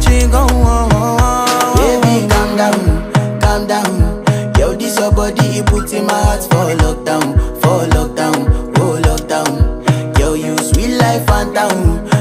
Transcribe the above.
chewing gum, Baby, calm down. Yo, this your body, it puts in my heart for lockdown, oh lockdown. Yo, you sweet life, phantom.